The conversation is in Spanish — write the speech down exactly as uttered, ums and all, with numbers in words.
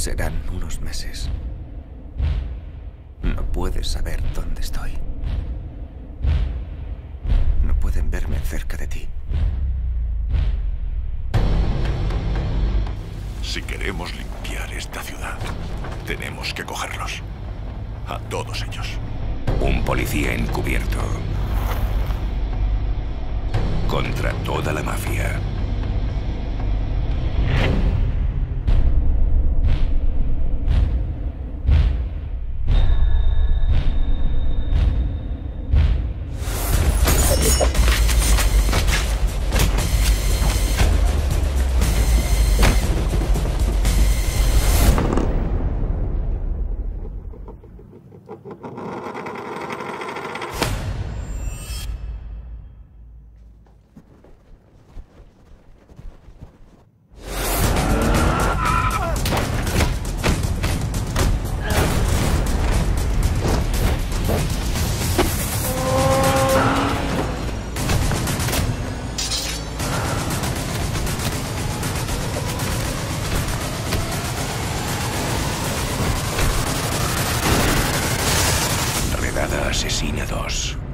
Serán unos meses. No puedes saber dónde estoy. No pueden verme cerca de ti. Si queremos limpiar esta ciudad, tenemos que cogerlos. A todos ellos. Un policía encubierto. Contra toda la mafia. Asesina dos.